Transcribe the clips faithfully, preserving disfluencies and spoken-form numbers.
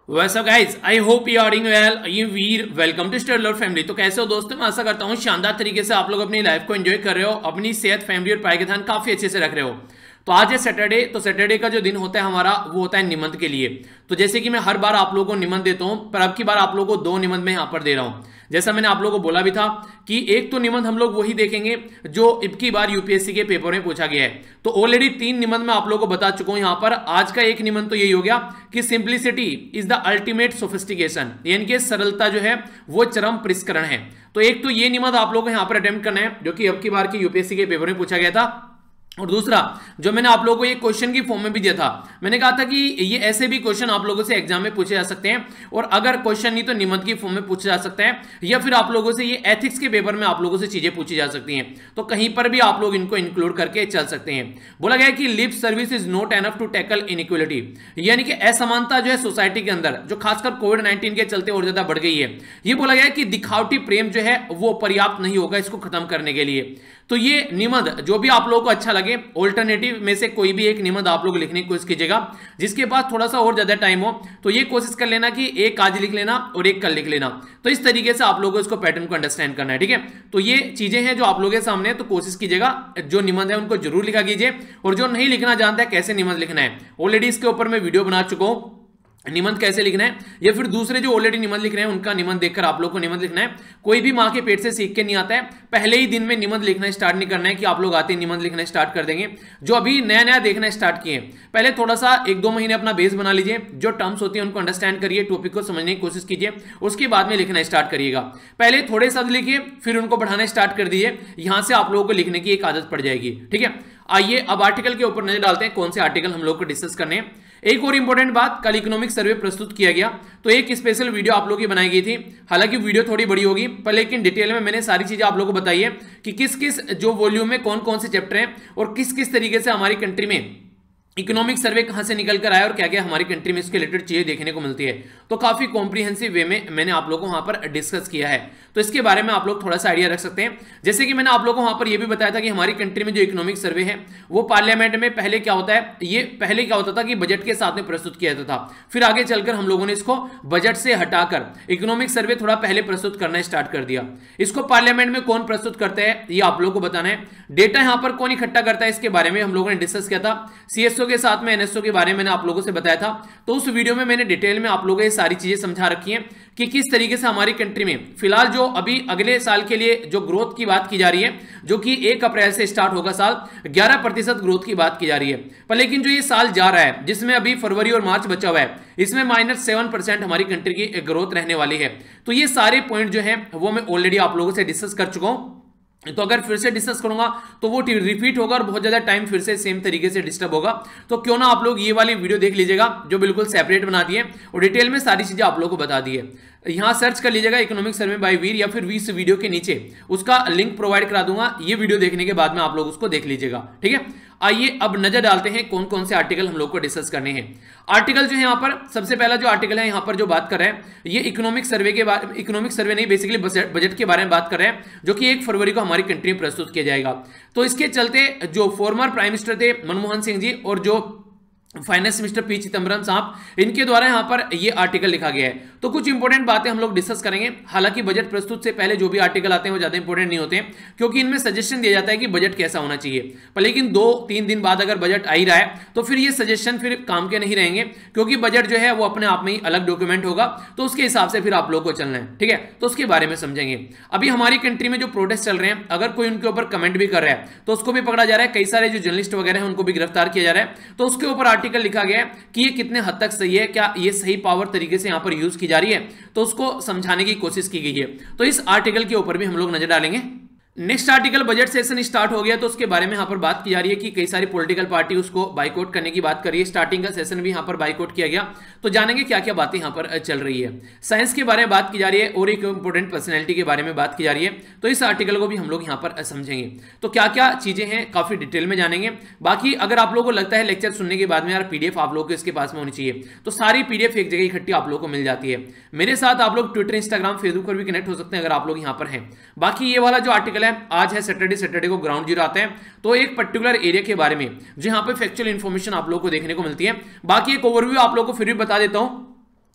वैसा guys I hope you are doing well. ये Veer welcome to study learn family. तो कैसे हो दोस्तों, मैं आशा करता हूँ शानदार तरीके से आप लोग अपनी लाइफ को एंजॉय कर रहे हो, अपनी सेहत, फैमिली और पढ़ाई का ध्यान काफी अच्छे से रख रहे हो। तो आज है सैटरडे। तो सैटरडे का जो दिन होता है हमारा वो होता है निबंध के लिए। तो जैसे कि मैं हर बार आप लोगों को निबंध देता हूँ, पर अब की बार आप लोगों को दो निबंध में यहाँ पर दे रहा हूँ। जैसा मैंने आप लोगों को बोला भी था कि एक तो निबंध हम लोग वही देखेंगे जो अब की बार यूपीएससी के पेपर में पूछा गया है। तो ऑलरेडी तीन निबंध मैं आप लोगों को बता चुका हूं यहाँ पर। आज का एक निबंध तो यही हो गया कि simplicity is the ultimate sophistication, यानी कि सरलता जो है वो चरम परिष्करण है। तो एक तो ये निबंध आप लोगों को यहाँ पर अटेम्प्ट करना है जो कि अब की बार के यूपीएससी के पेपर में पूछा गया था। और दूसरा जो मैंने आप लोगों को एक क्वेश्चन की फॉर्म में भी दिया था, मैंने कहा था कि ये ऐसे भी क्वेश्चन आप लोगों से एग्जाम में पूछे जा सकते हैं, और अगर क्वेश्चन नहीं तो निबंध की फॉर्म में पूछे जा सकते हैं, या फिर आप लोगों से ये एथिक्स के पेपर में आप लोगों से चीजें पूछी जा सकती हैं। तो कहीं पर भी आप लोग इनको इंक्लूड करके चल सकते हैं। बोला गया कि lip service is not enough to tackle inequality, यानी कि असमानता जो है सोसाइटी के अंदर जो खासकर कोविड नाइनटीन के चलते और ज्यादा बढ़ गई है, ये बोला गया कि दिखावटी प्रेम जो है वो पर्याप्त नहीं होगा इसको खत्म करने के लिए। तो ये निबंध जो भी आप लोगों को अच्छा लगे, ऑल्टरनेटिव में से कोई भी एक निबंध आप लोग लिखने की कोशिश कीजिएगा। जिसके पास थोड़ा सा और ज्यादा टाइम हो तो ये कोशिश कर लेना कि एक आज लिख लेना और एक कल लिख लेना। तो इस तरीके से आप लोगों को इसको पैटर्न को अंडरस्टैंड करना है, ठीक है। तो ये चीजें हैं जो आप लोगों के सामने, तो कोशिश कीजिएगा जो निबंध है उनको जरूर लिखा कीजिए। और जो नहीं लिखना जानता है कैसे निबंध लिखना है, ऑलरेडी इसके ऊपर मैं वीडियो बना चुका हूं, निबंध कैसे लिखना है, या फिर दूसरे जो ऑलरेडी निबंध लिख रहे हैं उनका निबंध देखकर आप लोग को निबंध लिखना है। कोई भी मां के पेट से सीख के नहीं आता है, पहले ही दिन में निबंध लिखना स्टार्ट नहीं करना है कि आप लोग आते ही निबंध लिखना स्टार्ट कर देंगे। जो अभी नया नया देखना स्टार्ट किए, पहले थोड़ा सा एक दो महीने अपना बेस बना लीजिए, जो टर्म्स होती है उनको अंडरस्टैंड करिए, टॉपिक को समझने की कोशिश कीजिए, उसके बाद में लिखना स्टार्ट करिएगा। पहले थोड़े शब्द लिखिए, फिर उनको बढ़ाना स्टार्ट कर दीजिए, यहां से आप लोगों को लिखने की एक आदत पड़ जाएगी, ठीक है। आइए अब आर्टिकल के ऊपर नजर डालते हैं, कौन से आर्टिकल हम लोग को डिस्कस करने हैं। एक और इंपॉर्टेंट बात, कल इकोनॉमिक सर्वे प्रस्तुत किया गया, तो एक स्पेशल वीडियो आप लोगों की बनाई गई थी। हालांकि वीडियो थोड़ी बड़ी होगी पर लेकिन डिटेल में मैंने सारी चीजें आप लोगों को बताई है कि किस किस जो वॉल्यूम में कौन कौन से चैप्टर हैं और किस किस तरीके से हमारी कंट्री में इकोनॉमिक सर्वे कहां से निकल कर आया और क्या क्या हमारी कंट्री में इसके रिलेटेड चीजें देखने को मिलती है। तो काफी कॉम्प्रिहेंसिव वे में मैंने आप लोगों को वहां पर डिस्कस किया है, तो इसके बारे में आप लोग थोड़ा सा आइडिया रख सकते हैं। जैसे कि मैंने आप लोगों को वहां पर यह भी बताया था कि हमारी कंट्री में जो इकोनॉमिक सर्वे है वो पार्लियामेंट में पहले क्या होता है, ये पहले क्या होता था कि बजट के साथ में प्रस्तुत किया जाता था, फिर आगे चलकर हम लोगों ने इसको बजट से हटाकर इकोनॉमिक सर्वे थोड़ा पहले प्रस्तुत करना स्टार्ट कर दिया। इसको पार्लियामेंट में कौन प्रस्तुत करता है ये आप लोगों को बताना है। डेटा यहां पर कौन इकट्ठा करता है इसके बारे में हम लोगों ने डिस्कस किया था। सीएसओ के साथ में एनएसओ के बारे में मैंने आप लोगों से बताया था। तो उस वीडियो में मैंने डिटेल में आप लोगों को ये सारी चीजें समझा रखी हैं कि किस तरीके से हमारी कंट्री में फिलहाल जो अभी अगले साल के लिए जो ग्रोथ की बात की जा रही है, जो कि एक अप्रैल से स्टार्ट होगा साल, ग्यारह प्रतिशत ग्रोथ की बात की जा रही है। पर लेकिन जो ये साल जा रहा है जिसमें अभी फरवरी और मार्च बचा हुआ है, इसमें माइनस सेवन परसेंट हमारी कंट्री की ग्रोथ रहने वाली है। तो ये सारे पॉइंट जो है वो मैं ऑलरेडी आप लोगों से डिस्कस कर चुका हूं। तो अगर फिर से डिस्कस करूंगा तो वो रिपीट होगा और बहुत ज्यादा टाइम फिर से सेम तरीके से डिस्टर्ब होगा। तो क्यों ना आप लोग ये वाली वीडियो देख लीजिएगा जो बिल्कुल सेपरेट बना दी है और डिटेल में सारी चीजें आप लोगों को बता दी है। यहां सर्च कर लीजिएगा इकोनॉमिक सर्वे बाय वीर, या फिर इस वीडियो के नीचे उसका लिंक प्रोवाइड करा दूंगा। ये वीडियो देखने के बाद में आप लोग उसको देख लीजिएगा, ठीक है। आइए अब नजर डालते हैं कौन कौन से आर्टिकल हम लोग को डिस्कस करने हैं। आर्टिकल जो है यहाँ पर सबसे पहला जो आर्टिकल है यहाँ पर जो बात कर रहे हैं, ये इकोनॉमिक सर्वे के बारे इकोनॉमिक सर्वे नहीं बेसिकली बजट के बारे में बात कर रहे हैं, जो कि एक फरवरी को हमारी कंट्री में प्रस्तुत किया जाएगा। तो इसके चलते जो फॉर्मर प्राइम मिनिस्टर थे मनमोहन सिंह जी और जो फाइनेंस मिनिस्टर पी चिदम्बरम साहब, इनके द्वारा यहां पर ये आर्टिकल लिखा गया है। तो कुछ इंपॉर्टेंट बातें हम लोग डिस्कस करेंगे। हालांकि बजट प्रस्तुत से पहले जो भी आर्टिकल आते हैं वो ज्यादा इंपॉर्टेंट नहीं होते हैं, क्योंकि इनमें सजेशन दिया जाता है कि बजट कैसा होना चाहिए। पर लेकिन दो तीन दिन बाद अगर बजट आ ही रहा है तो फिर ये सजेशन फिर काम के नहीं रहेंगे, क्योंकि बजट जो है वो अपने आप में ही अलग डॉक्यूमेंट होगा। तो उसके हिसाब से फिर आप लोग को चलना है, ठीक है। तो उसके बारे में समझेंगे। अभी हमारी कंट्री में जो प्रोटेस्ट चल रहे हैं, अगर कोई उनके ऊपर कमेंट भी कर रहा है तो उसको भी पकड़ा जा रहा है। कई सारे जो जर्नलिस्ट वगैरह हैं उनको भी गिरफ्तार किया जा रहा है। तो उसके ऊपर आर्टिकल लिखा गया है कि ये कितने हद तक सही है, क्या ये सही पावर तरीके से यहां पर यूज की जा रही है, तो उसको समझाने की कोशिश की गई है। तो इस आर्टिकल के ऊपर भी हम लोग नजर डालेंगे। Next article, budget session start हो गया तो उसके बारे में यहां पर बात की जा रही है कि कई सारी पॉलिटिकल पार्टी उसको बाइकआउट करने की बात कर रही है। स्टार्टिंग का सेशन भी यहां पर बाइकआउट किया गया। तो जानेंगे क्या क्या बातें यहां पर चल रही है। साइंस के बारे में बात की जा रही है और एक इंपॉर्टेंट पर्सनैलिटी के बारे में बात की जा रही है। तो इस आर्टिकल को भी हम लोग यहां पर समझेंगे। तो क्या क्या चीजें हैं काफी डिटेल में जानेंगे। बाकी अगर आप लोगों को लगता है लेक्चर सुनने के बाद में यार पीडीएफ आप लोगों को इसके पास में होनी चाहिए, तो सारी पीडीएफ एक जगह इकट्ठी आप लोगों को मिल जाती है। मेरे साथ आप लोग ट्विटर, इंस्टाग्राम, फेसबुक पर भी कनेक्ट हो सकते हैं अगर आप लोग यहां पर हैं। बाकी ये वाला जो आर्टिकल है, आज है सैटरडे सैटरडे को ग्राउंड जीरो आते हैं, तो एक पर्टिकुलर एरिया के बारे में जो यहाँ पे फैक्चुअल इंफॉर्मेशन आप लोगों को देखने को मिलती है। बाकी एक ओवरव्यू आप लोगों को फिर भी बता देता हूं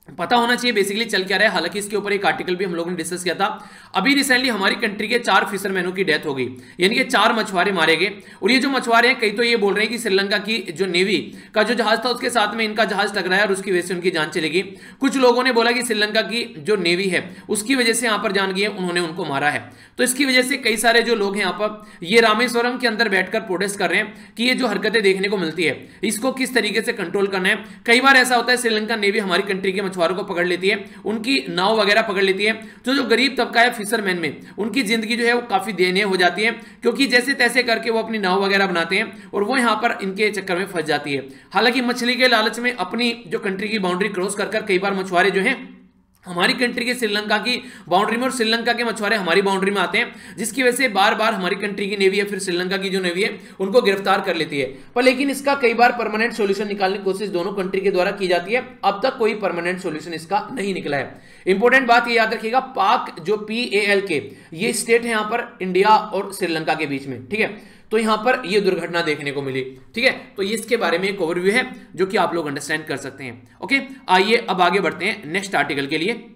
पता होना चाहिए बेसिकली चल क्या रहा है। हालांकि इसके ऊपर एक आर्टिकल भी हम लोगों ने डिस्कस किया था। अभी रिसेंटली हमारी कंट्री के चार फिशरमैनों की डेथ हो गई, यानी कि चार मछुआरे मारे गए। और ये जो मछुआरे हैं, कई तो ये बोल रहे हैं कि श्रीलंका की जो नेवी का जो जहाज था उसके साथ में इनका जहाज टकराया और उसकी वजह से उनकी जान चली गई। कुछ लोगों ने बोला कि श्रीलंका की जो नेवी है उसकी वजह से यहाँ पर जान गई है, उन्होंने उनको मारा है। तो इसकी वजह से कई सारे जो लोग हैं यहाँ पर ये रामेश्वरम के अंदर बैठकर प्रोटेस्ट कर रहे हैं कि ये जो हरकतें देखने को मिलती है इसको किस तरीके से कंट्रोल करना है। कई बार ऐसा होता है श्रीलंका नेवी हमारी कंट्री के मछुआरों को पकड़ लेती है, उनकी नाव वगैरह पकड़ लेती है। तो जो गरीब तबका है फिशरमैन में, उनकी जिंदगी जो है वो काफी दयनीय हो जाती है, क्योंकि जैसे तैसे करके वो अपनी नाव वगैरह बनाते हैं और वो यहां पर इनके चक्कर में फंस जाती है। हालांकि मछली के लालच में अपनी जो कंट्री की बाउंड्री क्रॉस कर कर कई बार मछुआरे जो हैं हमारी कंट्री के श्रीलंका की बाउंड्री में और श्रीलंका के मछुआरे हमारी बाउंड्री में आते हैं, जिसकी वजह से बार बार हमारी कंट्री की नेवी है फिर श्रीलंका की जो नेवी है उनको गिरफ्तार कर लेती है। पर लेकिन इसका कई बार परमानेंट सॉल्यूशन निकालने की कोशिश दोनों कंट्री के द्वारा की जाती है। अब तक कोई परमानेंट सॉल्यूशन इसका नहीं निकला है। इंपॉर्टेंट बात ये याद रखिएगा, पाक जो पी ए एल के ये स्टेट है यहाँ पर इंडिया और श्रीलंका के बीच में, ठीक है। तो यहां पर यह दुर्घटना देखने को मिली, ठीक है। तो इसके बारे में एक ओवरव्यू है जो कि आप लोग अंडरस्टैंड कर सकते हैं। ओके, आइए अब आगे बढ़ते हैं नेक्स्ट आर्टिकल के लिए।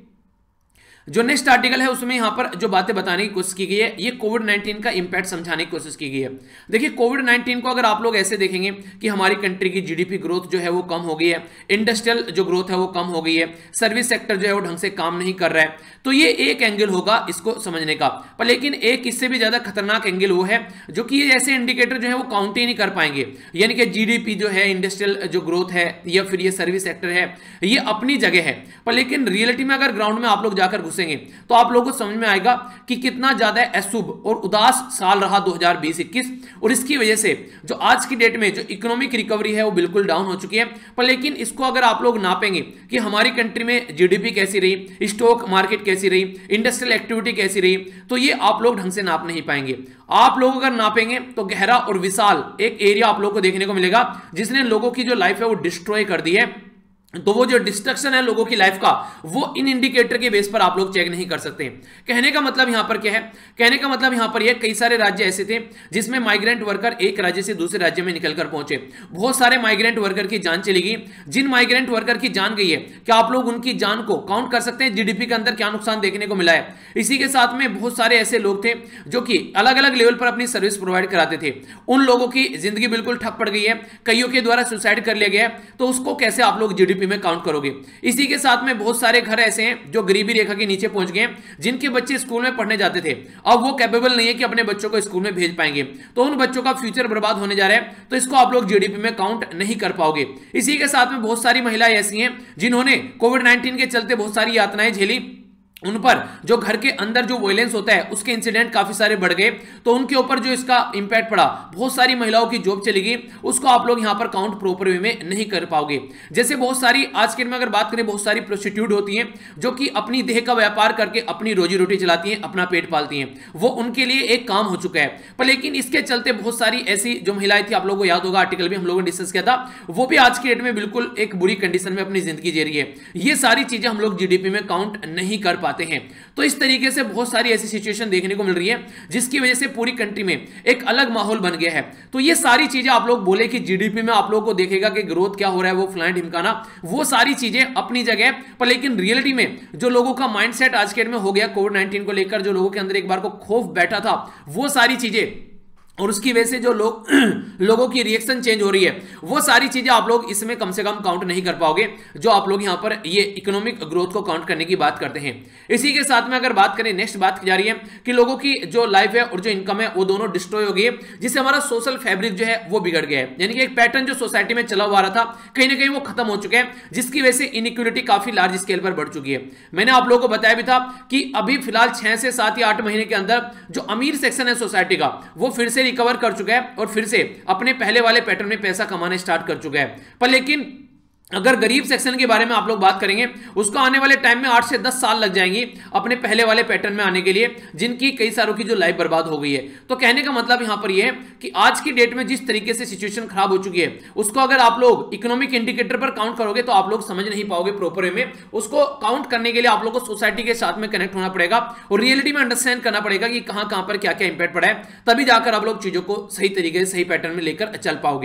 जो नेक्स्ट आर्टिकल है उसमें यहां पर जो बातें बताने की कोशिश की गई है ये कोविड नाइनटीन का इंपैक्ट समझाने की कोशिश की गई है। देखिए कोविड नाइनटीन को अगर आप लोग ऐसे देखेंगे कि हमारी कंट्री की जीडीपी ग्रोथ जो है वो कम हो गई है, इंडस्ट्रियल जो ग्रोथ है वो कम हो गई है, सर्विस सेक्टर जो है वो ढंग से काम नहीं कर रहा है, तो ये एक एंगल होगा इसको समझने का। पर लेकिन एक इससे भी ज्यादा खतरनाक एंगल वो है जो कि ऐसे इंडिकेटर जो है वो काउंट ही नहीं कर पाएंगे। यानी कि जीडीपी जो है, इंडस्ट्रियल जो ग्रोथ है या फिर ये सर्विस सेक्टर है, ये अपनी जगह है, पर लेकिन रियलिटी में अगर ग्राउंड में आप लोग जाकर तो आप लोगों को समझ में आएगा कि कितना ज्यादा अशुभ और उदास साल रहा दो हज़ार बीस इक्कीस। और इसकी वजह से जो आज की डेट में जो इकोनॉमिक रिकवरी है वो बिल्कुल डाउन हो चुकी है। पर लेकिन इसको अगर आप लोग नापेंगे कि हमारी कंट्री में जीडीपी कैसी रही, स्टॉक मार्केट कैसी रही, इंडस्ट्रियल एक्टिविटी कैसी रही, तो ये आप लोग ढंग से नाप नहीं पाएंगे। आप लोग अगर नापेंगे तो गहरा और विशाल एक एरिया आप लोग को देखने को मिलेगा जिसने लोगों की जो लाइफ है वो डिस्ट्रॉय कर दी है। तो वो जो डिस्ट्रक्शन है लोगों की लाइफ का वो इन इंडिकेटर के बेस पर आप लोग चेक नहीं कर सकते। कहने का मतलब यहां पर क्या है, कहने का मतलब यहां पर यह कई सारे राज्य ऐसे थे जिसमें माइग्रेंट वर्कर एक राज्य से दूसरे राज्य में निकलकर पहुंचे। बहुत सारे माइग्रेंट वर्कर की जान चली गई। जिन माइग्रेंट वर्कर की जान गई है, क्या आप लोग उनकी जान को काउंट कर सकते हैं जीडीपी के अंदर क्या नुकसान देखने को मिला है? इसी के साथ में बहुत सारे ऐसे लोग थे जो कि अलग अलग लेवल पर अपनी सर्विस प्रोवाइड कराते थे, उन लोगों की जिंदगी बिल्कुल ठप पड़ गई है, कईयों के द्वारा सुसाइड कर लिया गया, तो उसको कैसे आप लोग जीडीपी में काउंट करोगे? इसी के साथ में बहुत सारे घर ऐसे हैं जो गरीबी रेखा के नीचे पहुंच गए, जिनके बच्चे स्कूल में पढ़ने जाते थे, अब वो कैपेबल नहीं है कि अपने बच्चों को स्कूल में भेज पाएंगे, तो उन बच्चों का फ्यूचर बर्बाद होने जा रहा है, तो इसको आप लोग जीडीपी में काउंट नहीं कर पाओगे। इसी के साथ में बहुत सारी महिलाएं ऐसी हैं जिन्होंने कोविड नाइनटीन के चलते बहुत सारी यातनाएं झेली, उन पर जो घर के अंदर जो वायलेंस होता है उसके इंसिडेंट काफी सारे बढ़ गए, तो उनके ऊपर जो इसका इंपैक्ट पड़ा, बहुत सारी महिलाओं की जॉब चली गई, उसको आप लोग यहां पर काउंट प्रॉपर वे में नहीं कर पाओगे। जैसे बहुत सारी आज के दिन में अगर बात करें, बहुत सारी प्रोस्टिट्यूट होती हैं जो कि अपनी देह का व्यापार करके अपनी रोजी रोटी चलाती हैं, अपना पेट पालती हैं, वो उनके लिए एक काम हो चुका है। पर लेकिन इसके चलते बहुत सारी ऐसी जो महिलाएं थी, आप लोगों को याद होगा आर्टिकल भी हम लोगों ने डिस्कस किया था, वो भी आज की डेट में बिल्कुल एक बुरी कंडीशन में अपनी जिंदगी जी रही है। ये सारी चीजें हम लोग जीडीपी में काउंट नहीं कर पाते हैं। तो इस तरीके से बहुत सारी ऐसी सिचुएशन देखने को मिल रही है जिसकी वजह से पूरी कंट्री में एक अलग माहौल बन गया है। तो ये सारी चीजें आप लोग बोले कि जीडीपी में आप लोगों को देखेगा कि ग्रोथ क्या हो रहा है, वो फलाना ढिमकाना, वो सारी चीजें अपनी जगह पर, लेकिन रियलिटी में जो लोगों का माइंडसेट आज के डेट में हो गया कोविड नाइनटीन को लेकर, जो लोगों के अंदर एक बार को खौफ बैठा था, वो सारी चीजें और उसकी वजह से जो लोग लोगों की रिएक्शन चेंज हो रही है, वो सारी चीजें आप लोग इसमें कम से कम काउंट नहीं कर पाओगे, जो आप लोग यहां पर ये इकोनॉमिक ग्रोथ को काउंट करने की बात करते हैं। इसी के साथ में अगर बात करें, नेक्स्ट बात की जा रही है कि लोगों की जो लाइफ है और जो इनकम है वो दोनों डिस्ट्रॉय हो गई है, जिससे हमारा सोशल फैब्रिक जो है वो बिगड़ गया है। यानी कि एक पैटर्न जो सोसाइटी में चला हुआ रहा था, कहीं ना कहीं वो खत्म हो चुका है, जिसकी वजह से इनइक्वालिटी काफी लार्ज स्केल पर बढ़ चुकी है। मैंने आप लोगों को बताया भी था कि अभी फिलहाल छह से सात या आठ महीने के अंदर जो अमीर सेक्शन है सोसाइटी का, वो फिर से रिकवर कर चुका है और फिर से अपने पहले वाले पैटर्न में पैसा कमाना स्टार्ट कर चुका है। पर लेकिन अगर गरीब सेक्शन के बारे में आप लोग बात करेंगे, उसको आने वाले टाइम में आठ से दस साल लग जाएंगे अपने पहले वाले पैटर्न में आने के लिए, जिनकी कई सारों की जो लाइफ बर्बाद हो गई है। तो कहने का मतलब यहां पर यह है कि आज की डेट में जिस तरीके से सिचुएशन खराब हो चुकी है, उसको अगर आप लोग इकोनॉमिक इंडिकेटर पर काउंट करोगे तो आप लोग समझ नहीं पाओगे प्रॉपर वे में। उसको काउंट करने के लिए आप लोग को सोसाइटी के साथ में कनेक्ट होना पड़ेगा और रियलिटी में अंडरस्टैंड करना पड़ेगा कि कहां कहां पर क्या क्या इंपैक्ट पड़ा है, तभी जाकर आप लोग चीजों को सही तरीके से सही पैटर्न में लेकर चल पाओगे।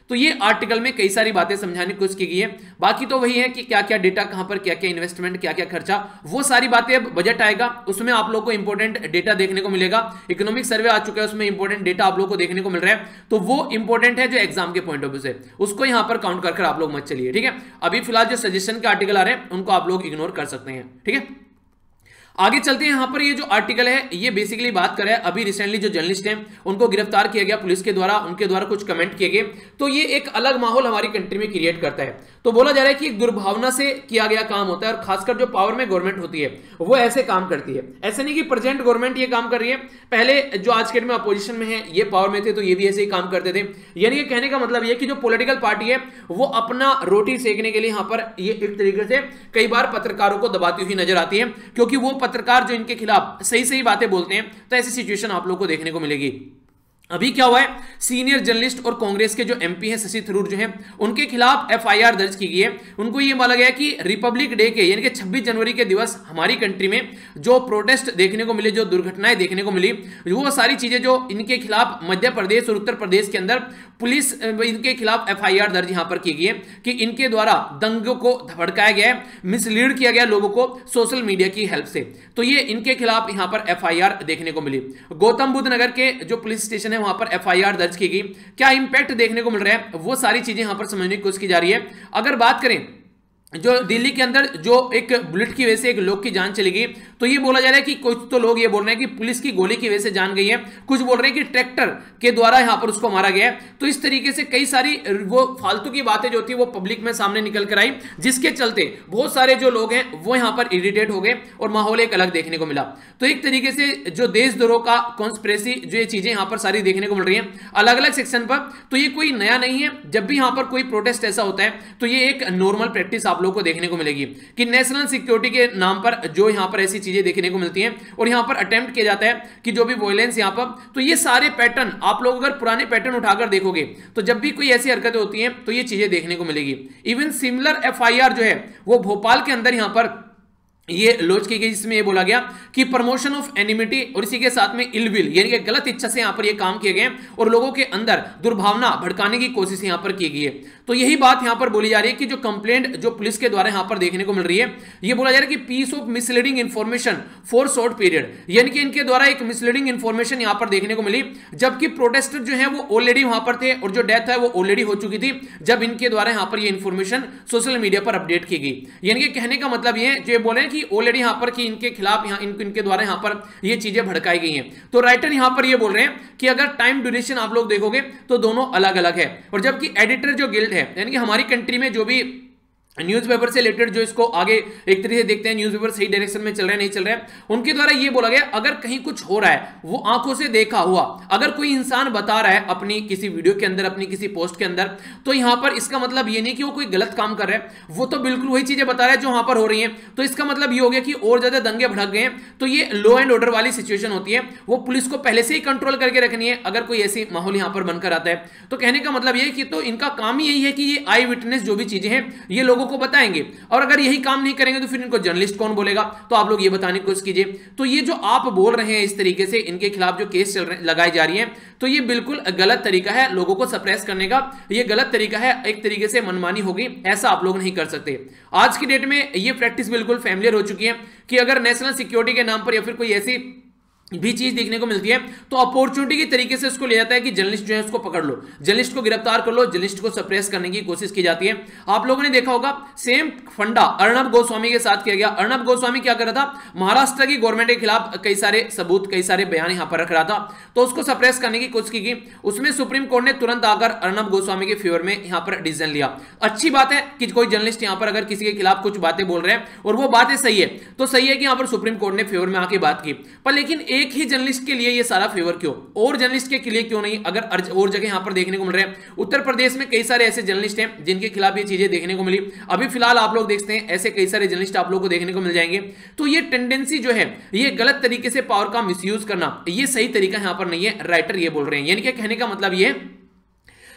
तो ये आर्टिकल में कई सारी बातें समझाने की कोशिश की गई है। बाकी तो वही है कि क्या क्या डेटा कहां पर, क्या क्या इन्वेस्टमेंट, क्या क्या खर्चा, वो सारी बातें अब बजट आएगा उसमें आप लोग को इंपॉर्टेंट डेटा देखने को मिलेगा। इकोनॉमिक सर्वे आ चुका है, उसमें इंपॉर्टेंट डेटा आप लोग को देखने को मिल रहा है, तो वो इंपॉर्टेंट है जो एग्जाम के पॉइंट ऑफ व्यू से, उसको यहां पर काउंट कर आप लोग मत चलिए, ठीक है। अभी फिलहाल जो सजेशन के आर्टिकल आ रहे हैं उनको आप लोग इग्नोर कर सकते हैं, ठीक है। आगे चलते हैं। यहां पर ये जो आर्टिकल है ये बेसिकली बात कर रहा है अभी रिसेंटली जो जर्नलिस्ट हैं उनको गिरफ्तार किया गया पुलिस के द्वारा, उनके द्वारा कुछ कमेंट किए गए, तो ये एक अलग माहौल हमारी कंट्री में क्रिएट करता है। तो बोला जा रहा है कि दुर्भावना से किया गया काम होता है और खासकर जो पावर में गवर्नमेंट होती है वो ऐसे काम करती है। ऐसे नहीं कि प्रेजेंट गवर्नमेंट ये काम कर रही है, पहले जो आज के डेट में अपोजिशन में है ये पावर में थे तो ये भी ऐसे ही काम करते थे। यानी कि कहने का मतलब ये कि जो पॉलिटिकल पार्टी है वो अपना रोटी सेकने के लिए यहां पर ये एक तरीके से कई बार पत्रकारों को दबाती हुई नजर आती है, क्योंकि वो पत्रकार जो इनके खिलाफ सही सही बातें बोलते हैं, तो ऐसी सिचुएशन आप लोग को देखने को मिलेगी। अभी क्या हुआ है, सीनियर जर्नलिस्ट और कांग्रेस के जो एमपी हैं शशि थरूर जो हैं उनके खिलाफ एफआईआर दर्ज की गई है। उनको ये बोला गया कि रिपब्लिक डे के यानी कि छब्बीस जनवरी के दिवस हमारी कंट्री में जो प्रोटेस्ट देखने को मिले, जो दुर्घटनाएं देखने को मिली, वो सारी चीजें जो इनके खिलाफ मध्य प्रदेश और उत्तर प्रदेश के अंदर पुलिस इनके खिलाफ एफआईआर दर्ज यहां पर की गई है कि इनके द्वारा दंगों को भड़काया गया है, मिसलीड किया गया लोगों को सोशल मीडिया की हेल्प से, तो ये इनके खिलाफ यहां पर एफआईआर देखने को मिली। गौतम बुद्ध नगर के जो पुलिस स्टेशन है वहां पर एफआईआर दर्ज की गई। क्या इंपैक्ट देखने को मिल रहा है वो सारी चीजें यहां पर समझने की कोशिश की जा रही है। अगर बात करें जो दिल्ली के अंदर जो एक बुलेट की वजह से एक लोग की जान चली गई, तो ये बोला जा रहा है कि कुछ तो लोग ये बोल रहे हैं कि पुलिस की गोली की वजह से जान गई है, कुछ बोल रहे हैं कि ट्रैक्टर के द्वारा यहां पर उसको मारा गया है। तो इस तरीके से कई सारी वो फालतू की बातें जो थी वो पब्लिक में सामने निकल कर आई, जिसके चलते बहुत सारे जो लोग हैं वो यहां पर इरिटेट हो गए और माहौल एक अलग देखने को मिला। तो एक तरीके से जो देशद्रोह का कॉन्स्पिरेसी जो ये चीजें यहां पर सारी देखने को मिल रही है अलग अलग सेक्शन पर, तो ये कोई नया नहीं है। जब भी यहां पर कोई प्रोटेस्ट ऐसा होता है तो ये एक नॉर्मल प्रैक्टिस आप लोग को देखने को मिलेगी कि नेशनल सिक्योरिटी के नाम पर जो यहां पर ऐसी चीजें देखने को मिलती हैं और यहां पर अटेम्प्ट किया जाता है कि जो भी वायलेंस यहां पर, तो ये सारे पैटर्न आप लोग अगर पुराने पैटर्न उठाकर देखोगे तो जब भी कोई ऐसी हरकतें होती हैं तो ये चीजें देखने को मिलेगी। इवन सिमिलर एफआईआर जो है वो भोपाल के अंदर यहां पर ये लॉन्च की गई, जिसमें ये बोला गया कि प्रमोशन ऑफ एनिमिटी और इसी के साथ में इलविल यानी कि गलत इच्छा से यहां पर ये काम किए गए और लोगों के अंदर दुर्भावना भड़काने की कोशिश यहां पर की गई है। तो यही बात यहां पर बोली जा रही है कि जो कंप्लेंट जो पुलिस के द्वारा यहां पर देखने को मिल रही है, ये बोला जा रहा है कि piece of misleading information for short period, यानी कि इनके द्वारा एक मिसलीडिंग इंफॉर्मेशन यहां पर देखने को मिली, जबकि प्रोटेस्टर जो है वो ऑलरेडी वहां पर थे और जो डेथ है वो ऑलरेडी हो चुकी थी जब इनके द्वारा यहां पर ये इंफॉर्मेशन सोशल मीडिया पर अपडेट की गई। यानी कि कहने का मतलब ये जो बोले हैं कि ऑलरेडी यहां पर कि इनके खिलाफ यहां इन, इनके द्वारा यहां पर ये चीजें भड़काई गई हैं। तो राइटर यहां पर ये बोल रहे हैं कि अगर टाइम ड्यूरेशन आप लोग देखोगे तो दोनों अलग अलग है, और जबकि एडिटर जो गिल्ड है यानी कि हमारी कंट्री में जो भी न्यूज़पेपर से रिलेटेड जो इसको आगे एक तरीके से देखते हैं न्यूज़पेपर सही डायरेक्शन में चल रहा है नहीं चल रहा है, उनके द्वारा ये बोला गया अगर कहीं कुछ हो रहा है वो आंखों से देखा हुआ, अगर कोई इंसान बता रहा है अपनी किसी वीडियो के अंदर अपनी किसी पोस्ट के अंदर, तो यहां पर इसका मतलब ये नहीं कि वो कोई गलत काम कर रहा है, वो तो बिल्कुल वही चीजें बता रहा है जो वहां पर हो रही है। तो इसका मतलब ये हो गया कि और ज्यादा दंगे भड़क गए हैं, तो ये लॉ एंड ऑर्डर वाली सिचुएशन होती है, वो पुलिस को पहले से ही कंट्रोल करके रखनी है अगर कोई ऐसी माहौल यहां पर बनकर आता है। तो कहने का मतलब ये कि तो इनका काम ही यही है कि ये आई विटनेस जो भी चीजें हैं ये लोगों को बताएंगे, और अगर यही काम नहीं करेंगे तो फिर इनको जर्नलिस्ट कौन बोलेगा। तो आप लोग ये बताने की कोशिश कीजिए। तो ये जो आप बोल रहे हैं इस तरीके से इनके खिलाफ जो केस चल रहे लगाई जा रही है, तो ये बिल्कुल गलत तरीका है लोगों को सप्रेस करने का, ये गलत तरीका है, एक तरीके से मनमानी होगी, ऐसा आप लोग नहीं कर सकते। आज की डेट में ये प्रैक्टिस बिल्कुल फैमिलियर हो चुकी है कि अगर नेशनल सिक्योरिटी के नाम पर या फिर कोई ऐसी भी चीज देखने को मिलती है तो अपॉर्चुनिटी की तरीके से उसको ले जाता है कि जर्नलिस्ट जो है उसको पकड़ लो, जर्नलिस्ट को गिरफ्तार कर लो, जर्नलिस्ट को सप्रेस करने की कोशिश की जाती है। आप लोगों ने देखा होगा सेम फंडा अर्णब गोस्वामी के साथ किया गया। अर्णब गोस्वामी क्या कर रहा था, महाराष्ट्र की गवर्नमेंट के खिलाफ कई सारे सबूत कई सारे बयान यहां पर रख रहा था, तो उसको सप्रेस करने की कोशिश की गई। उसमें सुप्रीम कोर्ट ने तुरंत आकर अर्णब गोस्वामी के फेवर में यहां पर डिसीजन लिया। अच्छी बात है कि कोई जर्नलिस्ट यहां पर अगर किसी के खिलाफ कुछ बातें बोल रहे हैं और वो बातें सही है तो सही है कि यहां पर सुप्रीम कोर्ट ने फेवर में आके बात की, पर लेकिन एक ही जर्नलिस्ट के लिए ये सारा फेवर क्यों, और जर्नलिस्ट के लिए क्यों नहीं? अगर और जगह यहां पर देखने को मिल रहे हैं, उत्तर प्रदेश में कई सारे ऐसे जर्नलिस्ट हैं जिनके खिलाफ ये चीजें देखने को मिली। अभी फिलहाल आप लोग देखते हैं ऐसे कई सारे जर्नलिस्ट आप लोग को देखने को मिल जाएंगे। तो ये टेंडेंसी जो है ये गलत तरीके से पावर का मिसयूज करना, ये सही तरीका यहां पर नहीं है, राइटर ये बोल रहे हैं। यानी कि कहने का मतलब ये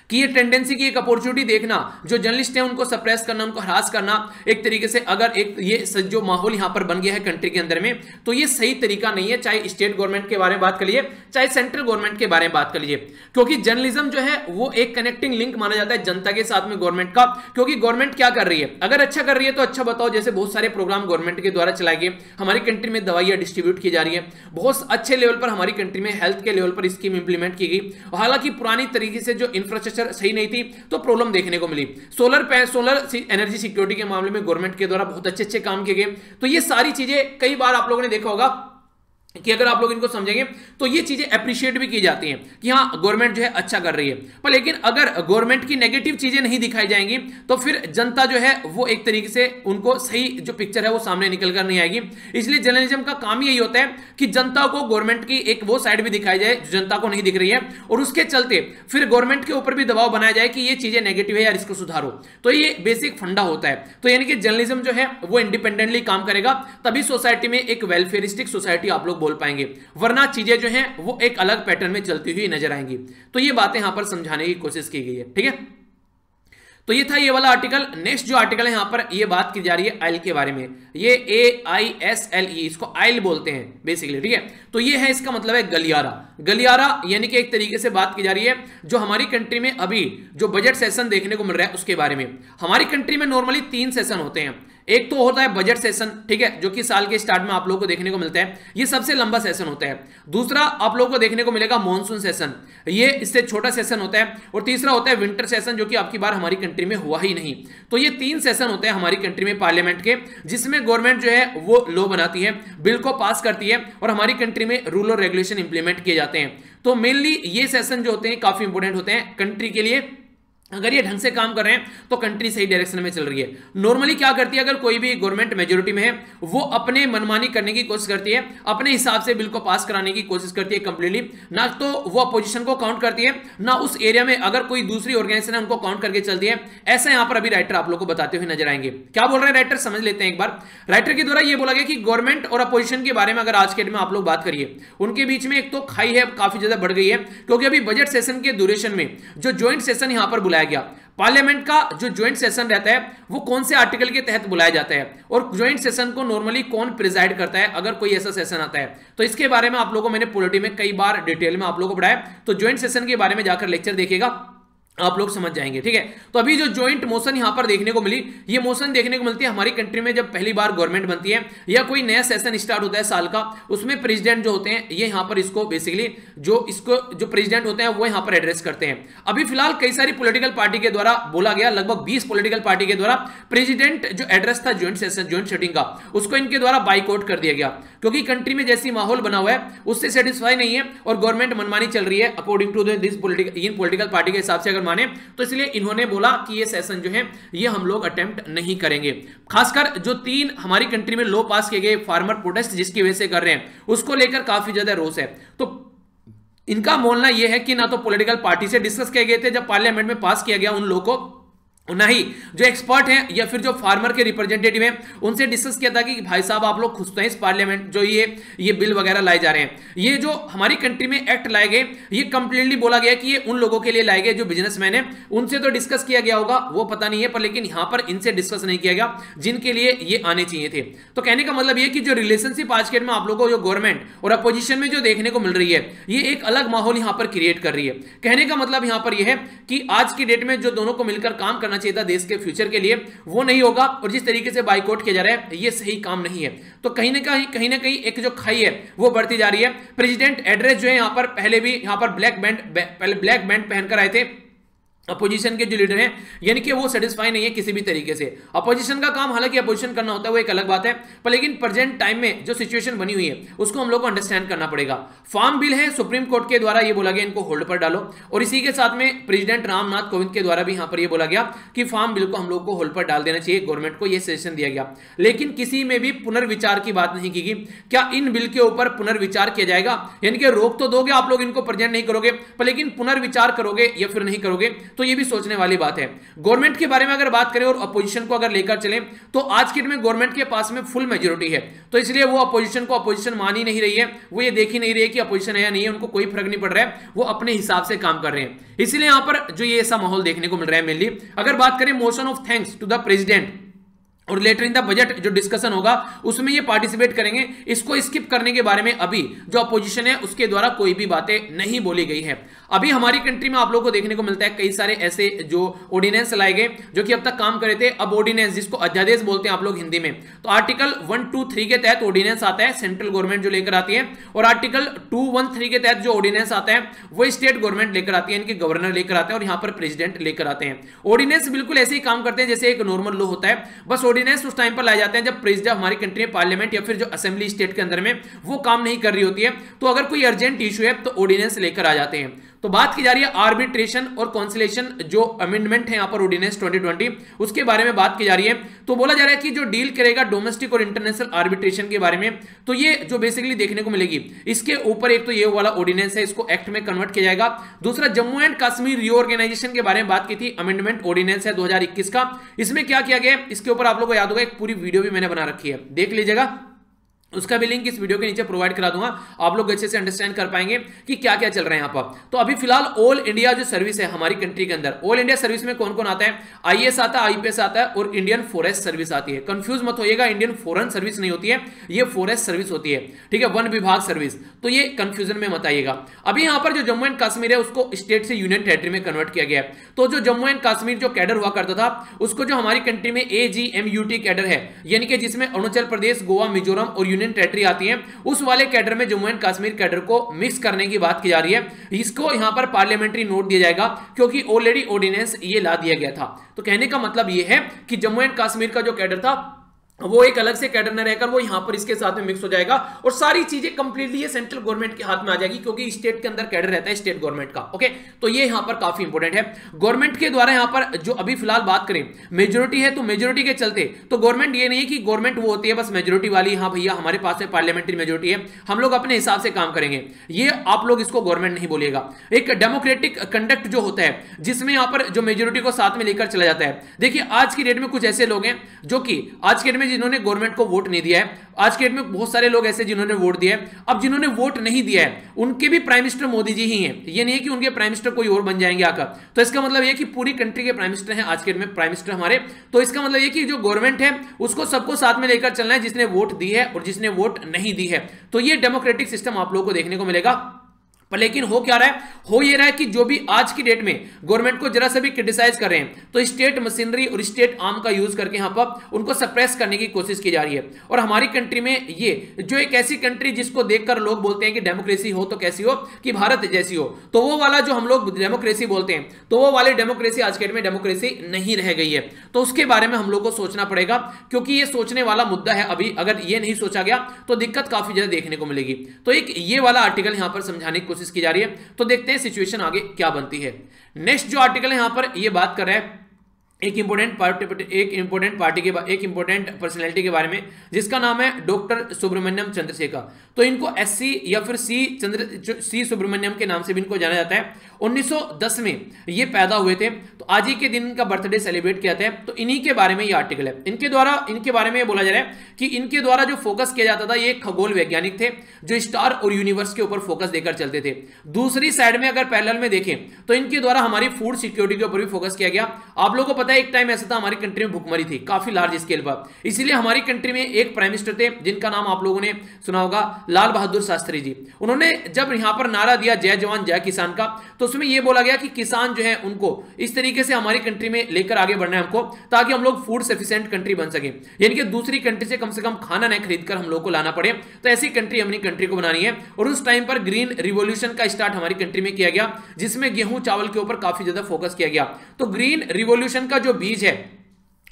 कि ये टेंडेंसी की एक अपॉर्चुनिटी देखना, जो जर्नलिस्ट हैं उनको सप्रेस करना, उनको हरास करना, एक तरीके से अगर एक ये जो माहौल यहां पर बन गया है कंट्री के अंदर में, तो ये सही तरीका नहीं है। चाहे स्टेट गवर्नमेंट के बारे में बात कर लीजिए, चाहे सेंट्रल गवर्नमेंट के बारे में बात कर लीजिए, क्योंकि जर्नलिज्म जो है वो एक कनेक्टिंग लिंक माना जाता है जनता के साथ में गवर्नमेंट का। क्योंकि गवर्नमेंट क्या कर रही है, अगर अच्छा कर रही है तो अच्छा बताओ, जैसे बहुत सारे प्रोग्राम गवर्नमेंट के द्वारा चलाए गए, हमारी कंट्री में दवाइयां डिस्ट्रीब्यूट की जा रही है, बहुत अच्छे लेवल पर हमारी कंट्री में हेल्थ के लेवल पर स्कीम इंप्लीमेंट की गई। हालांकि पुरानी तरीके से जो इंफ्रास्ट्रक्चर सही नहीं थी तो प्रॉब्लम देखने को मिली। सोलर पे सोलर एनर्जी सिक्योरिटी के मामले में गवर्नमेंट के द्वारा बहुत अच्छे अच्छे काम किए गए। तो ये सारी चीजें कई बार आप लोगों ने देखा होगा कि अगर आप लोग इनको समझेंगे तो ये चीजें अप्रिशिएट भी की जाती हैं कि हाँ गवर्नमेंट जो है अच्छा कर रही है। पर लेकिन अगर गवर्नमेंट की नेगेटिव चीजें नहीं दिखाई जाएंगी तो फिर जनता जो है वो एक तरीके से उनको सही जो पिक्चर है वो सामने निकल कर नहीं आएगी। इसलिए जर्नलिज्म का काम यही होता है कि जनता को गवर्नमेंट की एक वो साइड भी दिखाई जाए जो जनता को नहीं दिख रही है, और उसके चलते फिर गवर्नमेंट के ऊपर भी दबाव बनाया जाए कि ये चीजें नेगेटिव है यार, इसको सुधारो। तो ये बेसिक फंडा होता है। तो यानी कि जर्नलिज्म जो है वो इंडिपेंडेंटली काम करेगा, तभी सोसाइटी में एक वेलफेयरिस्टिक सोसाइटी आप लोग बोल पाएंगे, वरना चीजें जो हैं वो एक अलग पैटर्न में चलती हुई नजर आएंगी। तो ये बातें यहां पर समझाने की कोशिश की गई है, ठीक है। तो ये था ये वाला आर्टिकल। नेक्स्ट जो आर्टिकल है यहां पर ये बात की जा रही है आइल के बारे में। ये ए आई एस एल ई, इसको आइल बोलते हैं बेसिकली, ठीक है। तो ये है, इसका मतलब है गलियारा। गलियारा यानी कि एक तरीके से बात की जा रही है जो हमारी कंट्री में अभी जो बजट सेशन देखने को मिल रहा है उसके बारे में। हमारी कंट्री में नॉर्मली तीन सेशन होते हैं। एक तो होता है बजट सेशन, ठीक है, जो कि साल के स्टार्ट में आप लोगों को देखने को मिलता है, ये सबसे लंबा सेशन होता है। दूसरा आप लोगों को देखने को मिलेगा मॉनसून सेशन, ये इससे छोटा सेशन होता है। और तीसरा होता है विंटर सेशन, जो कि आपकी बार हमारी कंट्री में हुआ ही नहीं। तो ये तीन सेशन होते हैं हमारी कंट्री में पार्लियामेंट के, जिसमें गवर्नमेंट जो है वो लॉ बनाती है, बिल को पास करती है, और हमारी कंट्री में रूल और रेगुलेशन इंप्लीमेंट किए जाते हैं। तो मेनली ये सेशन जो होते हैं काफी इंपोर्टेंट होते हैं कंट्री के लिए। अगर ये ढंग से काम कर रहे हैं तो कंट्री सही डायरेक्शन में चल रही है। नॉर्मली क्या करती है, अगर कोई भी गवर्नमेंट मेजोरिटी में है वो अपने मनमानी करने की कोशिश करती है, अपने हिसाब से बिल को पास कराने की कोशिश करती है कंप्लीटली, ना तो वो अपोजिशन को काउंट करती है, ना उस एरिया में अगर कोई दूसरी ऑर्गेनाइजेशन है उनको काउंट करके चलती है। ऐसा यहां पर अभी राइटर आप लोग को बताते हुए नजर आएंगे। क्या बोल रहे हैं राइटर, समझ लेते हैं एक बार। राइटर के द्वारा यह बोला गया कि गवर्नमेंट और अपोजिशन के बारे में अगर आज के डेट में आप लोग बात करिए, उनके बीच में एक तो खाई है काफी ज्यादा बढ़ गई है, क्योंकि अभी बजट सेशन के ड्यूरेशन में जो ज्वाइंट सेशन यहां पर बुलाया गया, पार्लियामेंट का जो ज्वाइंट सेशन रहता है वो कौन से आर्टिकल के तहत बुलाया जाता है, और ज्वाइंट सेशन को नॉर्मली कौन प्रिजाइड करता है अगर कोई ऐसा सेशन आता है। तो इसके बारे में आप लोगों को मैंने पॉलिटी में कई बार डिटेल में आप लोगों को पढ़ाया, तो ज्वाइंट सेशन के बारे में जाकर लेक्चर देखिएगा, आप लोग समझ जाएंगे, ठीक है। तो अभी जो ज्वाइंट मोशन यहां पर देखने को मिली, ये मोशन देखने को मिलती है हमारी कंट्री में जब पहली बार गवर्नमेंट बनती है या कोई नया सेशन स्टार्ट होता है साल का, उसमें प्रेसिडेंट जो होते हैं ये यहां पर इसको बेसिकली जो इसको जो प्रेसिडेंट होते हैं वो यहां पर एड्रेस करते हैं। अभी फिलहाल कई सारी पॉलिटिकल पार्टी के द्वारा बोला गया, लगभग बीस पॉलिटिकल पार्टी के द्वारा प्रेसिडेंट जो एड्रेस था ज्वाइंट सेशन ज्वाइंट सेटिंग का, उसको इनके द्वारा बाइकआउट कर दिया गया, क्योंकि कंट्री में जैसी माहौल बना हुआ है उससे सेटिस्फाई नहीं है और गवर्नमेंट मनमानी चल रही है according to this political in political party के हिसाब से अगर माने तो, इसलिए इन्होंने बोला कि ये सेशन जो है ये हम लोग अटेम्प्ट नहीं करेंगे। खासकर जो तीन हमारी कंट्री में लॉ पास किए गए फार्मर प्रोटेस्ट जिसकी वजह से कर रहे हैं उसको लेकर काफी ज्यादा रोष है। तो इनका बोलना यह है कि ना तो पॉलिटिकल पार्टी से डिस्कस किए गए थे जब पार्लियामेंट में पास किया गया उन लोगों को, ना ही जो एक्सपर्ट हैं या फिर जो फार्मर के रिप्रेजेंटेटिव हैं उनसे डिस्कस किया था कि भाई साहब आप लोग खुश तो हैं इस पार्लियामेंट जो ये ये बिल वगैरह लाए जा रहे हैं, ये जो हमारी कंट्री में एक्ट लाए गए ये कंप्लीटली बोला गया कि ये उन लोगों के लिए लाए गए जो बिजनेसमैन हैं, उनसे तो डिस्कस किया गया होगा वो पता नहीं है, पर लेकिन यहां पर इनसे डिस्कस नहीं किया गया जिनके लिए ये आने चाहिए थे। तो कहने का मतलब ये कि जो रिलेशनशिप आज के डेट में आप लोगों को जो गवर्नमेंट और अपोजिशन में जो देखने को मिल रही है ये एक अलग माहौल यहां पर क्रिएट कर रही है। कहने का मतलब यहां पर यह है कि आज की डेट में जो दोनों को मिलकर काम करना चाहिए था देश के फ्यूचर के लिए वो नहीं होगा, और जिस तरीके से बाइकआउट किया जा रहा है ये सही काम नहीं है। तो कहीं ना कहीं कहीं ना कहीं एक जो खाई है वो बढ़ती जा रही है। प्रेसिडेंट एड्रेस जो है यहां पर पहले भी यहां पर ब्लैक बैंड पहले ब्लैक बैंड पहनकर आए थे अपोजिशन के जो लीडर हैं, यानी कि वो सेटिस्फाई नहीं है किसी भी तरीके से। अपोजिशन का काम हालांकि अपोजिशन करना होता है वो एक अलग बात है, पर लेकिन प्रेजेंट टाइम में जो सिचुएशन बनी हुई है उसको हम लोग को अंडरस्टैंड करना पड़ेगा। फार्म बिल है, सुप्रीम कोर्ट के द्वारा ये बोला गया इनको होल्ड पर डालो, और इसी के साथ में प्रेसिडेंट रामनाथ कोविंद के द्वारा भी यहां पर यह बोला गया कि फार्म बिल को हम लोग को होल्ड पर डाल देना चाहिए, गवर्नमेंट को यह सजेशन दिया गया। लेकिन किसी में भी पुनर्विचार की बात नहीं की गई। क्या इन बिल के ऊपर पुनर्विचार किया जाएगा, यानी कि रोक तो दोगे आप लोग इनको प्रेजेंट नहीं करोगे, पर लेकिन पुनर्विचार करोगे या फिर नहीं करोगे, तो ये भी सोचने वाली बात है। गवर्नमेंट के बारे में अगर बात करें और अपोजिशन को अगर लेकर चलें तो आज के डेट में गवर्नमेंट के पास में फुल मेजोरिटी है, तो इसलिए वो अपोजिशन को अपोजिशन मान ही नहीं रही है, वो ये देख ही नहीं रही है कि अपोजिशन है या नहीं है, उनको कोई फर्क नहीं पड़ रहा है, वो अपने हिसाब से काम कर रहे हैं। इसलिए यहां पर जो ये ऐसा माहौल देखने को मिल रहा है मेनली। अगर बात करें motion of thanks to the president और लेटर इन द बजट जो डिस्कशन होगा उसमें ये पार्टिसिपेट करेंगे, इसको स्किप करने के बारे में अभी जो अपोजिशन है उसके द्वारा कोई भी बातें नहीं बोली गई है। अभी हमारी कंट्री में आप लोगों को देखने को मिलता है कई सारे ऐसे जो ऑर्डिनेंस लाए गए जो कि अब तक काम कर रहे थे, अब ऑर्डिनेंस जिसको अध्यादेश बोलते हैं आप लोग हिंदी में, तो आर्टिकल वन टू थ्री के तहत ऑर्डिनेंस आता है, सेंट्रल गवर्नमेंट जो लेकर आती है, और आर्टिकल टू वन थ्री के तहत जो ऑर्डिनेंस आता है वो स्टेट गवर्नमेंट लेकर आती है, इनके गवर्नर लेकर आते हैं और यहाँ पर प्रेसिडेंट लेकर आते हैं। ऑर्डिनेंस बिल्कुल ऐसे ही काम करते हैं जैसे एक नॉर्मल लॉ होता है, बस ऑर्डिनेंस उस टाइम पर लाए जाते हैं जब प्रेसिडेंट हमारी कंट्री में पार्लियामेंट या फिर जो असेंबली स्टेट के अंदर में वो काम नहीं कर रही होती है, तो अगर कोई अर्जेंट इशू है तो ऑर्डिनेंस लेकर आ जाते हैं। तो बात की जा रही है आर्बिट्रेशन और कॉन्सिलेशन जो अमेंडमेंट है यहाँ पर ऑर्डिनेंस ट्वेंटी ट्वेंटी, उसके बारे में बात की जा रही है। तो बोला जा रहा है कि जो डील करेगा डोमेस्टिक और इंटरनेशनल आर्बिट्रेशन के बारे में, तो ये जो बेसिकली देखने को मिलेगी इसके ऊपर एक तो ये वाला ऑर्डिनेंस है, इसको एक्ट में कन्वर्ट किया जाएगा। दूसरा जम्मू एंड कश्मीर रीऑर्गेनाइजेशन के बारे में बात की थी, अमेंडमेंट ऑर्डिनेंस है दो हज़ार इक्कीस का, इसमें क्या किया गया इसके ऊपर आप लोगों को याद होगा, एक पूरी वीडियो भी मैंने बना रखी है, देख लीजिएगा, उसका भी लिंक इस वीडियो के नीचे प्रोवाइड करा दूंगा, आप लोग अच्छे से अंडरस्टैंड कर पाएंगे कि क्या क्या चल रहा है यहाँ पर। तो अभी फिलहाल ऑल इंडिया जो सर्विस है हमारी कंट्री के अंदर, ऑल इंडिया सर्विस में कौन कौन आता है, आईएएस आता है, आईपीएस आता है और इंडियन फॉरेस्ट सर्विस आती है। कंफ्यूज मत होइएगा, इंडियन फॉरेन सर्विस नहीं होती है, ये फॉरेस्ट सर्विस होती है, ठीक है, वन विभाग सर्विस, तो ये कंफ्यूजन में मत आइएगा। अभी यहाँ पर जो जम्मू एंड कश्मीर है उसको स्टेट से यूनियन टेरिटरी में कन्वर्ट किया गया है, तो जो जम्मू एंड कश्मीर जो कैडर हुआ करता था उसको जो हमारी कंट्री में A G M U T cadre है, यानी कि जिसमें अरुणाचल प्रदेश, गोवा, मिजोरम और यूनियन टेरिटरी आती है, उस वाले कैडर में जम्मू एंड कश्मीर कैडर को मिक्स करने की बात की जा रही है। इसको यहां पर पार्लियामेंट्री नोट दिया जाएगा क्योंकि ऑलरेडी ऑर्डिनेंस ये ला दिया गया था। तो कहने का मतलब ये है कि जम्मू एंड कश्मीर का जो कैडर था वो एक अलग से कैडर न रहकर वो यहां पर इसके साथ में मिक्स हो जाएगा और सारी चीजें कंप्लीटली ये सेंट्रल गवर्नमेंट के हाथ में आ जाएगी क्योंकि स्टेट के अंदर कैडर रहता है स्टेट गवर्नमेंट का। ओके, तो ये यहां पर काफी इंपॉर्टेंट है। गवर्नमेंट के द्वारा यहां पर जो अभी फिलहाल बात करें मेजोरिटी है, तो मेजोरिटी के चलते तो गवर्नमेंट ये नहीं है कि गवर्नमेंट वो होती है बस मेजोरिटी वाली, हाँ भैया हमारे पास में पार्लियामेंट्री मेजोरिटी है, हम लोग अपने हिसाब से काम करेंगे, ये आप लोग इसको गवर्नमेंट नहीं बोलिएगा। एक डेमोक्रेटिक कंडक्ट जो होता है जिसमें यहां पर जो मेजोरिटी को साथ में लेकर चला जाता है। देखिए आज की डेट में कुछ ऐसे लोग हैं जो कि आज की डेट में जिन्होंने गवर्नमेंट को वोट नहीं दिया है, आज के डेट में बहुत सारे लोग ऐसे जिन्होंने वोट दिया है। अब जिन्होंने वोट नहीं दिया है उनके भी प्राइम मिनिस्टर मोदी जी ही हैं, ये नहीं है कि उनके प्राइम मिनिस्टर कोई और बन जाएंगे आकर। तो इसका मतलब ये कि पूरी कंट्री के प्राइम मिनिस्टर हैं आज के डेट में प्राइम मिनिस्टर हमारे। तो इसका मतलब ये कि जो गवर्नमेंट है उसको सबको साथ में लेकर चलना है, जिसने वोट दी है और जिसने वोट नहीं दी है। तो ये डेमोक्रेटिक सिस्टम आप लोगों को देखने को मिलेगा। पर लेकिन हो क्या रहा है, हो ये रहा है कि जो भी आज की डेट में गवर्नमेंट को जरा सा भी क्रिटिसाइज कर रहे हैं तो स्टेट मशीनरी और स्टेट आर्म का यूज करके यहां पर उनको सप्रेस करने की कोशिश की जा रही है। और हमारी कंट्री में ये जो एक ऐसी कंट्री जिसको देखकर लोग बोलते हैं कि डेमोक्रेसी हो तो कैसी हो, कि भारत जैसी हो, तो वो वाला जो हम लोग डेमोक्रेसी बोलते हैं तो वो वाली डेमोक्रेसी आज के डेट में डेमोक्रेसी नहीं रह गई है। तो उसके बारे में हम लोग को सोचना पड़ेगा क्योंकि ये सोचने वाला मुद्दा है। अभी अगर ये नहीं सोचा गया तो दिक्कत काफी ज्यादा देखने को मिलेगी। तो एक ये वाला आर्टिकल यहां पर समझाने की कोशिश की जा रही है। तो देखते हैं सिचुएशन आगे क्या बनती है। नेक्स्ट जो आर्टिकल है यहां पर ये बात कर रहा है एक इंपोर्टेंट पार्टी एक इंपोर्टेंट पार्टी के एक इंपोर्टेंट पर्सनैलिटी के बारे में जिसका नाम है डॉक्टर सुब्रमण्यम चंद्रशेखर। तो इनको एससी या फिर सी चंद्र सी सुब्रमण्यम के नाम से भी इनको जाना जाता है। उन्नीस सौ दस में ये पैदा हुए थे, तो आज ही के दिन इनका बर्थडे सेलिब्रेट किया था। तो इन्हीं के बारे में ये आर्टिकल है। इनके द्वारा इनके बारे में ये बोला जा रहा है कि इनके द्वारा जो फोकस किया जाता था ये खगोल वैज्ञानिक थे जो स्टार और यूनिवर्स के ऊपर फोकस देकर चलते थे। दूसरी साइड में अगर पैरेलल में देखें तो इनके द्वारा हमारी फूड सिक्योरिटी के ऊपर भी फोकस किया गया। आप लोगों को पता है एक टाइम ऐसा था हमारी कंट्री में भूखमरी थी काफी लार्ज स्केल पर, इसीलिए हमारी कंट्री में एक प्राइम मिनिस्टर थे जिनका नाम आप लोगों ने सुना होगा, लाल बहादुर शास्त्री जी। उन्होंने जब यहां पर नारा दिया जय जवान जय किसान का, तो उसमें यह बोला गया कि किसान जो है उनको इस तरीके से हमारी कंट्री में लेकर आगे बढ़ना है हमको, ताकि हम लोग फूड सफिशिएंट कंट्री बन सके, यानी कि दूसरी कंट्री से कम से कम खाना नहीं खरीदकर हम लोग को लाना पड़े। तो ऐसी कंट्री अपनी कंट्री को बनानी है। और उस टाइम पर ग्रीन रिवॉल्यूशन का स्टार्ट हमारी कंट्री में किया गया जिसमें गेहूं चावल के ऊपर काफी ज्यादा फोकस किया गया। तो ग्रीन रिवॉल्यूशन का जो बीज है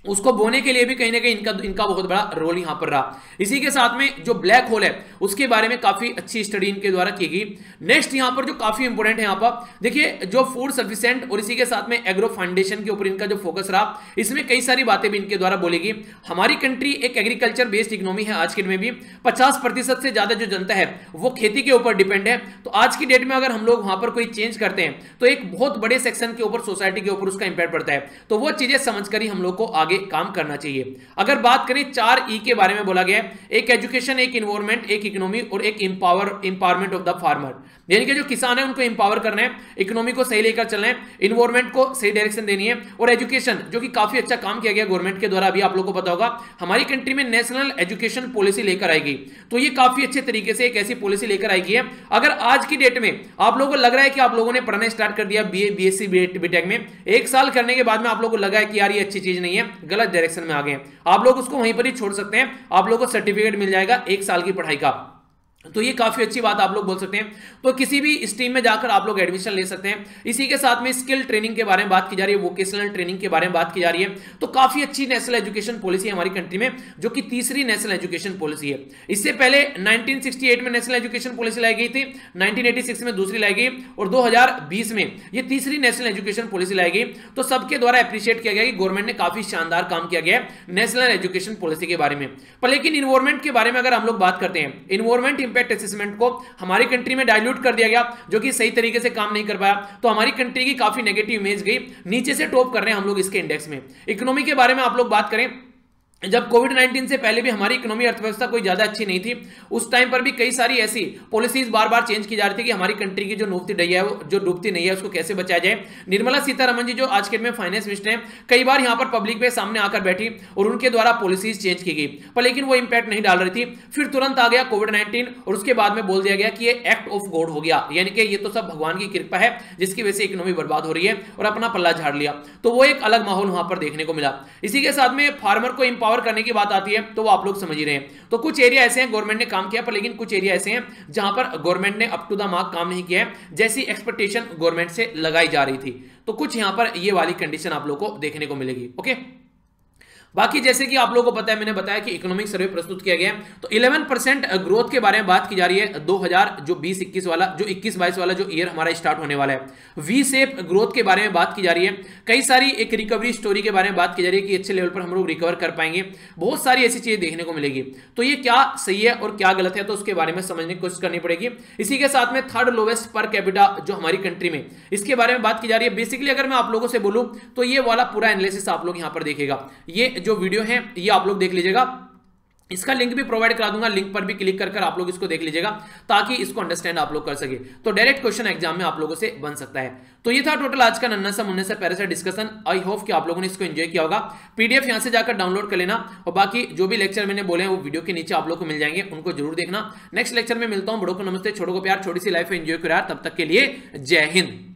उसको बोने के लिए भी कहीं ना कहीं इनका इनका बहुत बड़ा रोल यहां पर रहा। इसी के साथ में जो ब्लैक होल है उसके बारे में काफी अच्छी स्टडी इनके द्वारा की गई। नेक्स्ट यहां पर जो काफी इंपॉर्टेंट है यहां पर देखिए, जो फूड सफिशिएंट और इसी के साथ में एग्रो फाउंडेशन के ऊपर इनका जो फोकस रहा, इसमें कई सारी बातें भी इनके द्वारा बोली गई। हमारी कंट्री एक एग्रीकल्चर बेस्ड इकोनॉमी है आज के डेट में भी, पचास प्रतिशत से ज्यादा जो जनता है वो खेती के ऊपर डिपेंड है। तो आज की डेट में अगर हम लोग वहां पर कोई चेंज करते हैं तो एक बहुत बड़े सेक्शन के ऊपर, सोसाइटी के ऊपर उसका इंपैक्ट पड़ता है। तो वो चीजें समझकर ही हम लोग को आगे काम करना चाहिए। अगर बात करें चार ई के बारे में बोला गया है, एक एजुकेशन, एक इन्वायरमेंट, एक इकोनॉमी और एक empower empowerment of the farmer, यानी कि जो किसान है उनको इंपावर करना है, इकोनॉमी को सही लेकर चलना है, इन्वायरमेंट को सही डायरेक्शन देनी है, और एजुकेशन जो कि काफी अच्छा काम किया गया गवर्नमेंट के द्वारा। अभी आप लोगों को पता होगा हमारी कंट्री में नेशनल एजुकेशन पॉलिसी लेकर आएगी, तो ये काफी अच्छे तरीके से एक ऐसी पॉलिसी लेकर आएगी है। अगर आज की डेट में आप लोगों को लग रहा है कि आप लोगों ने पढ़ना स्टार्ट कर दिया बीए, बीएससी, बीटेक में, एक साल करने के बाद में आप लोगों को लगा है कि यार ये अच्छी चीज नहीं है, गलत डायरेक्शन में आ गए, आप लोग उसको वहीं पर ही छोड़ सकते हैं, आप लोगों को सर्टिफिकेट मिल जाएगा एक साल की पढ़ाई का। तो ये काफी अच्छी बात आप लोग बोल सकते हैं। तो किसी भी स्ट्रीम में जाकर आप लोग एडमिशन ले सकते हैं। इसी के साथ में स्किल ट्रेनिंग के बारे में बात की जा रही है, वोकेशनल ट्रेनिंग के बारे में बात की जा रही है। तो काफी अच्छी नेशनल एजुकेशन पॉलिसी है हमारी कंट्री में, जो कि तीसरी नेशनल एजुकेशन पॉलिसी है। इससे पहले नाइनटीन सिक्सटी एट में नेशनल एजुकेशन पॉलिसी लाई गई थी, नाइनटीन एटी सिक्स में दूसरी लाई गई, और दो हज़ार बीस में ये तीसरी नेशनल एजुकेशन पॉलिसी लाई गई। तो सबके द्वारा अप्रिशिएट किया गया कि गवर्नमेंट ने काफी शानदार काम किया गया नेशनल एजुकेशन पॉलिसी के बारे में। पर लेकिन इन्वायरमेंट के बारे में अगर हम लोग बात करते हैं, इन्वायरमेंट इंपैक्ट असेसमेंट को हमारी कंट्री में डाइल्यूट कर दिया गया, जो कि सही तरीके से काम नहीं कर पाया। तो हमारी कंट्री की काफी नेगेटिव इमेज गई, नीचे से टॉप कर रहे हैं हम लोग इसके इंडेक्स में। इकोनॉमी के बारे में आप लोग बात करें, जब कोविड नाइनटीन से पहले भी हमारी इकोनॉमी अर्थव्यवस्था कोई ज्यादा अच्छी नहीं थी, उस टाइम पर भी कई सारी ऐसी पॉलिसीज बार बार चेंज की जा रही थी कि हमारी कंट्री की जो डूबती नैया है, वो जो डूबती नहीं है उसको कैसे बचाया जाए। निर्मला सीतारमण जी जो आज के में फाइनेंस मिनिस्टर हैं, कई बार यहां पर पब्लिक पे सामने आकर बैठी और उनके द्वारा पॉलिसीज चेंज की गई, पर लेकिन वो इंपैक्ट नहीं डाल रही थी। फिर तुरंत आ गया कोविड नाइनटीन और उसके बाद में बोल दिया गया कि ये एक्ट ऑफ गॉड हो गया, यानी कि ये तो सब भगवान की कृपा है जिसकी वजह से इकोनॉमी बर्बाद हो रही है, और अपना पल्ला झाड़ लिया। तो वो एक अलग माहौल वहां पर देखने को मिला। इसी के साथ में फार्मर को इंपावर करने की बात आती है, तो वो आप लोग समझ ही रहे हैं। तो कुछ एरिया ऐसे हैं गवर्नमेंट ने काम किया, पर लेकिन कुछ एरिया ऐसे हैं जहां पर गवर्नमेंट ने अप टू द मार्क काम नहीं किया है, जैसी एक्सपेक्टेशन गवर्नमेंट से लगाई जा रही थी। तो कुछ यहां पर ये वाली कंडीशन आप लोग को देखने को मिलेगी। ओके, बाकी जैसे कि आप लोगों को पता है, मैंने बताया कि इकोनॉमिक सर्वे प्रस्तुत किया गया है, तो ग्यारह परसेंट ग्रोथ के बारे में बात की जा रही है। दो हज़ार जो बीस इक्कीस वाला, जो इक्कीस बाईस वाला जो ईयर हमारा स्टार्ट होने वाला है, वी शेप ग्रोथ के बारे में बात की जा रही है। कई सारी एक रिकवरी स्टोरी के बारे में बात की जा रही है कि अच्छे लेवल पर हम लोग रिकवर कर पाएंगे। बहुत सारी ऐसी चीजें देखने को मिलेगी। तो ये क्या सही है और क्या गलत है, तो उसके बारे में समझने की कोशिश करनी पड़ेगी। इसी के साथ में थर्ड लोवेस्ट पर कैपिटा जो हमारी कंट्री में, इसके बारे में बात की जा रही है। बेसिकली अगर मैं आप लोगों से बोलूं तो ये वाला पूरा एनालिसिस आप लोग यहां पर देखेगा। ये जो वीडियो है ये आप लोग देख लीजिएगा, इसका लिंक भी प्रोवाइड करा दूंगा, लिंक पर भी क्लिक कर कर आप लोग इसको देख लीजिएगा ताकि इसको अंडरस्टैंड आप लोग कर सके। तो डायरेक्ट क्वेश्चन एग्जाम में आप लोगों से बन सकता है। तो ये था टोटल आज का नन्ना सा मुन्ना सा प्यारा सा डिस्कशन। आई होप कि आप लोगों ने इसको एंजॉय किया होगा। पीडीएफ यहां से जाकर डाउनलोड कर लेना, और बाकी जो भी लेक्चर मैंने बोले हैं वो वीडियो के नीचे आप लोग को मिल जाएंगे, उनको जरूर देखना। नेक्स्ट लेक्चर में मिलता हूं। बड़ों को नमस्ते, छोटों को प्यार, छोटी सी लाइफ एंजॉय करो यार। तब तक के लिए जय हिंद।